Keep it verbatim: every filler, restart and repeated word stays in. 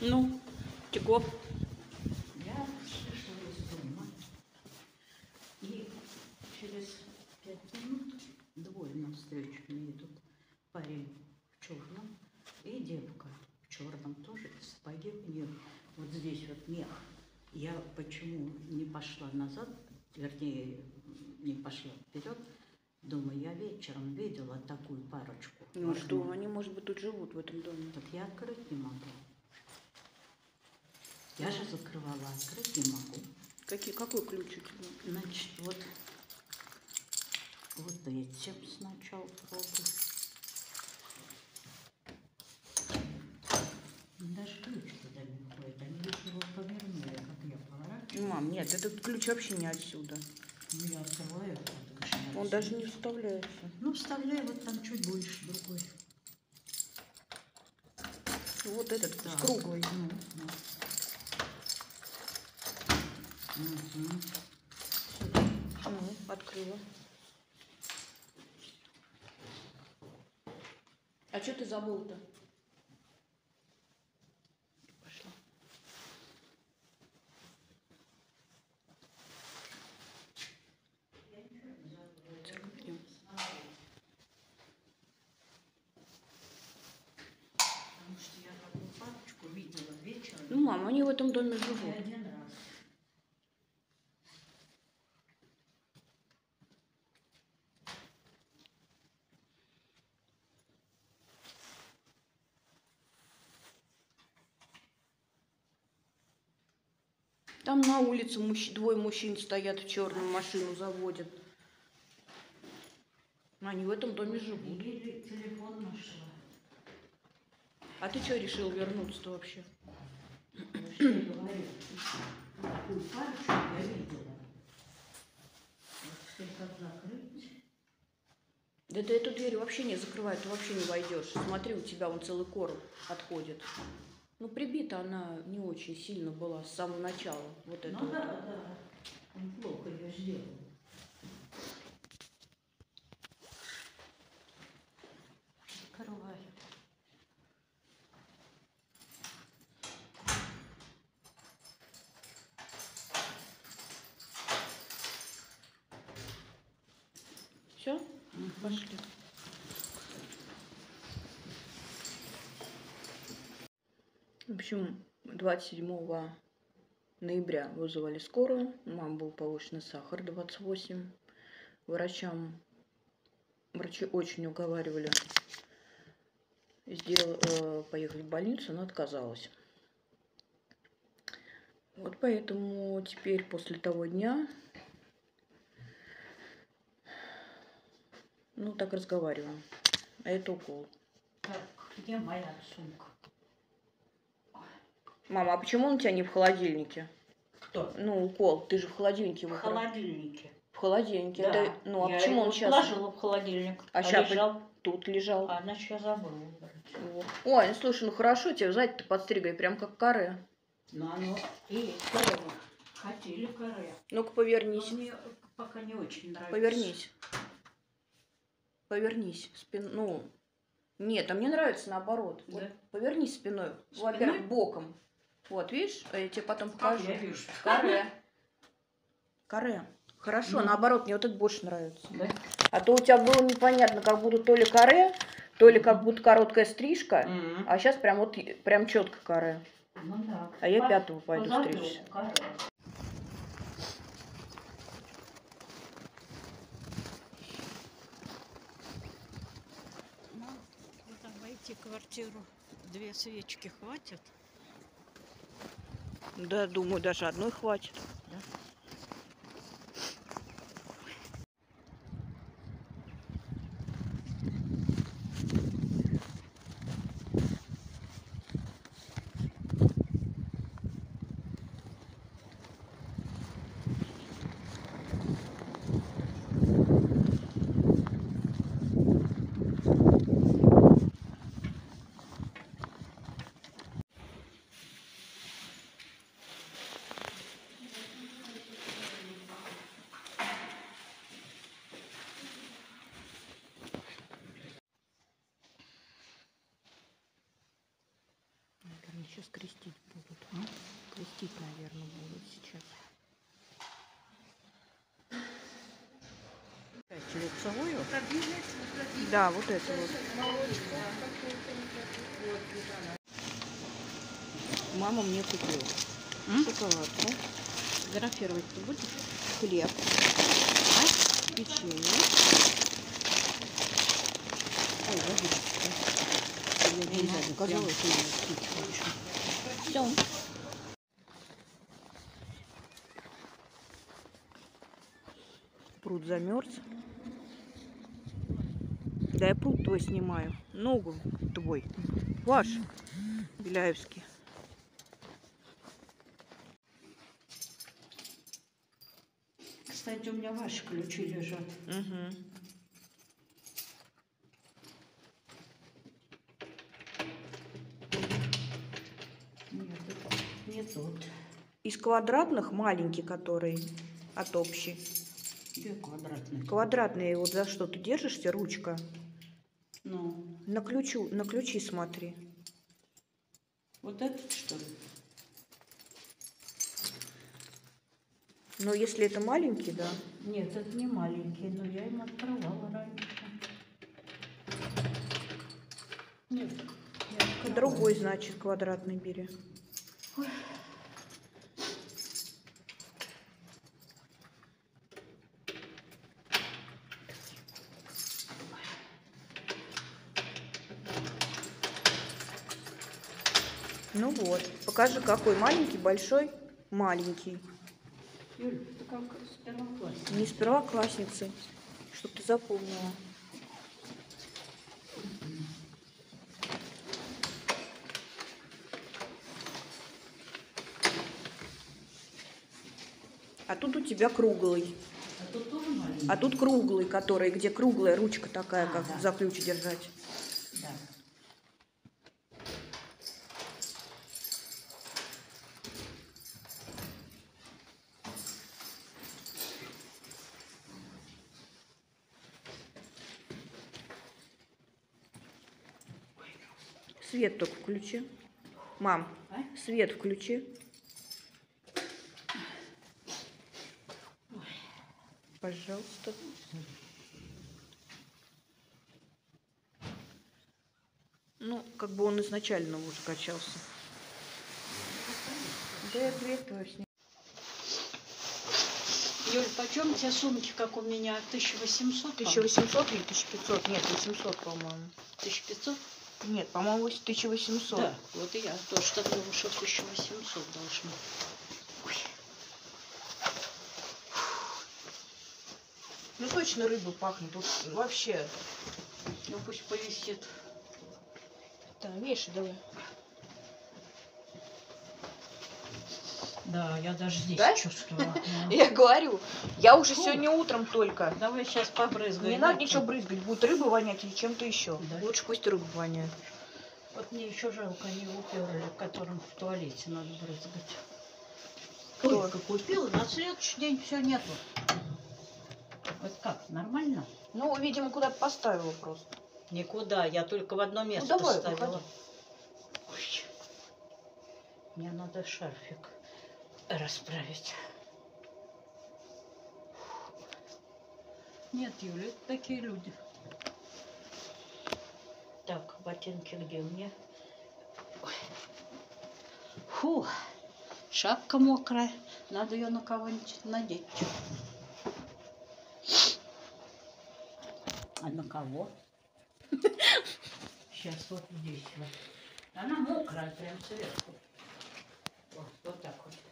Ну, Тигов. Я вышла из дома, и через пять минут двое навстречу мне идут. Парень в черном и девка в черном тоже. Сапоги у нее вот здесь вот мех. Я почему не пошла назад, вернее, не пошла вперед, думаю, я вечером видела такую парочку. Ну что, они, может быть, тут живут в этом доме. Так я открыть не могу. Я же закрывала, открыть не могу. Какие, какой ключ у тебя? Значит, вот, вот этим сначала пробую. Даже ключ туда не ходит. Они лишь его повернули, как я поворачиваю. Мам, нет, этот ключ вообще не отсюда. Ну, я открываю. Вот, Он даже не вставляется. Ну, вставляю вот там чуть больше другой. Вот этот Да. круглый. Ну, ну. Угу. Ну, открыла. А что ты забыл-то? Пошла. Идем. Потому что я такую парочку видела вечером. Ну, мам, они в этом доме И живут. один раз. Там на улице мужч... двое мужчин стоят в черную машину заводят. Они в этом доме живут. Или телефон нашла. А ты что решил вернуться-то вообще? Я что я говорю? Такую парочку я видела. Вот теперь как закрыть? Да ты эту дверь вообще не закрывай, ты вообще не войдешь. Смотри, у тебя вон целый короб отходит. Ну, прибита она не очень сильно была с самого начала. Вот это Ну вот. да, да. Он плохо ее сделал. Открывай. Все? Пошли. В общем, двадцать седьмого ноября вызывали скорую. У мамы был повышенный сахар двадцать восемь. Врачам, врачи очень уговаривали сдел, э, поехать в больницу, но отказалась. Вот поэтому теперь после того дня, ну так разговариваем. А это укол. Так, где моя сумка? Мама, а почему он у тебя не в холодильнике? Кто? Ну, укол. Ты же в холодильнике В выбрал. холодильнике. В холодильнике. Да. Это, ну, а Я почему его он сейчас положила в холодильник, А а ща лежал. тут лежал? А, значит, я забыла убрать. Вот. Ой, ну слушай, ну хорошо, тебе сзади-то подстригай, прям как каре. Ну, оно и коровы хотели коре. Ну-ка, Но повернись. мне пока не очень нравится. Повернись. Повернись. Спин... Ну, нет, а мне нравится наоборот. Да? Вот, повернись спиной. Спиной? Во-первых, боком. Вот, видишь, а я тебе потом Как покажу. я вижу? Каре. Каре. Хорошо, Ну. наоборот, мне вот это больше нравится. Да? А то у тебя было непонятно, как будто то ли каре, то ли как будто короткая стрижка, Мгм. а сейчас прям вот прям четко каре. Ну да. А я По- пятого пойду по стричься. запрёгу коре. Ну, вот обойти квартиру. Две свечки хватит? Да, думаю, даже одной хватит. Да? чистить, наверное, будут сейчас. Лицевую? Да, вот это вот. Мама мне купила М? шоколадку, Фотографировать ты будешь? хлеб, печенье. Ой, водичка. Я не знаю, показалось, что я пить хочу. Все. Пруд замерз. Да, я пруд твой снимаю. Ногу твой. Ваш. Беляевский. Кстати, у меня ваши ключи лежат. Угу. Нет, это не тот. Из квадратных маленький, который от общей. Где квадратный? Квадратные, вот за что ты держишься, ручка. Ну, На ключу, на ключи смотри. вот этот, что ли? Но если это маленький, да. Нет, это не маленький, но я им открывала раньше. Нет, не открывала. Другой, значит, квадратный бери. Ой. Ну вот. Покажи, какой маленький, большой, маленький. Юль, ты как с первоклассника. Не с первоклассницы, чтоб ты запомнила. А тут у тебя круглый. А тут тоже маленький? А тут круглый, который, где круглая ручка такая, А, как да. за ключ держать. Да. Свет только включи. Мам, А? свет включи. Пожалуйста. Ну, как бы он изначально уже качался. Да я дверь твою сниму. Юль, почем те сумки, как у меня? тысяча восемьсот? тысяча восемьсот или тысяча пятьсот? Нет, восемьсот, по-моему. тысяча пятьсот? Нет, по-моему, тысяча восемьсот. Да, вот и я тоже так думаю, что тысяча восемьсот должно. Ну точно рыба пахнет. Тут вообще. Ну пусть повисит. Да, Миша, давай. Да, я даже здесь Да? чувствую. Я говорю, я уже Фу. сегодня утром только. Давай сейчас побрызгаем. Не надо ничего брызгать, будет рыба вонять или чем-то еще. Да. Лучше пусть рыба воняет. Вот мне еще жалко, они уперли, которым в туалете надо брызгать. Кто? Только купила, на следующий день все нету. Вот как, нормально? Ну, видимо, куда-то поставила просто. Никуда, я только в одно место Ну, давай, поставила. выходи. Ой, мне надо шарфик расправить. Нет, Юля, это такие люди. Так, ботинки где у меня? Ой. Фу, шапка мокрая. Надо ее на кого-нибудь надеть. А на кого? Сейчас вот здесь вот. Она мокрая прям сверху. Вот, вот так вот.